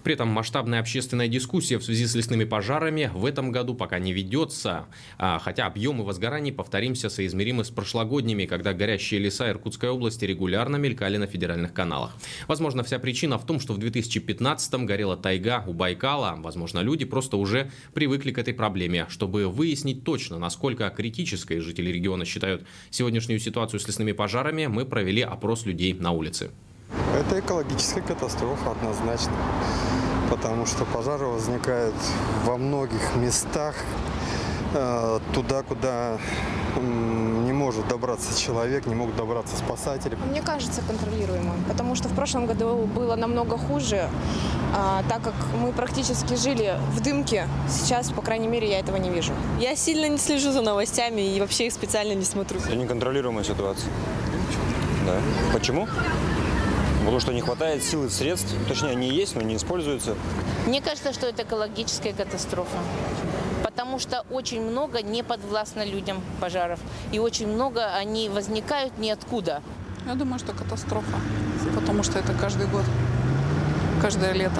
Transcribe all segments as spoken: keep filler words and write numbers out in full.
При этом масштабная общественная дискуссия в связи с лесными пожарами в этом году пока не ведется, хотя объемы возгораний, повторимся, соизмеримы с прошлогодними, когда горящие леса Иркутской области регулярно мелькали на федеральных каналах. Возможно, вся причина в том, что в две тысячи пятнадцатом горела тайга у Байкала. Возможно, люди просто уже привыкли к этой проблеме. Чтобы выяснить точно, насколько критической жители региона считают сегодняшнюю ситуацию с лесными пожарами, мы провели опрос людей на улице. Это экологическая катастрофа однозначно, потому что пожары возникают во многих местах, туда, куда не может добраться человек, не могут добраться спасатели. Мне кажется, контролируемо, потому что в прошлом году было намного хуже, а, так как мы практически жили в дымке. Сейчас, по крайней мере, я этого не вижу. Я сильно не слежу за новостями и вообще их специально не смотрю. Это неконтролируемая ситуация. Да. Почему? Потому что не хватает сил и средств, точнее, они есть, но не используются. Мне кажется, что это экологическая катастрофа, потому что очень много не подвластно людям пожаров, и очень много они возникают ниоткуда. Я думаю, что катастрофа, потому что это каждый год, каждое лето.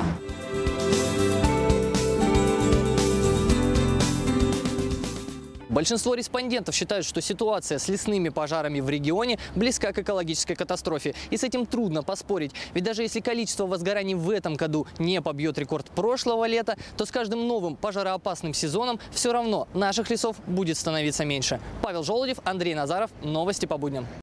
Большинство респондентов считают, что ситуация с лесными пожарами в регионе близка к экологической катастрофе. И с этим трудно поспорить. Ведь даже если количество возгораний в этом году не побьет рекорд прошлого лета, то с каждым новым пожароопасным сезоном все равно наших лесов будет становиться меньше. Павел Желудев, Андрей Назаров. Новости по будням.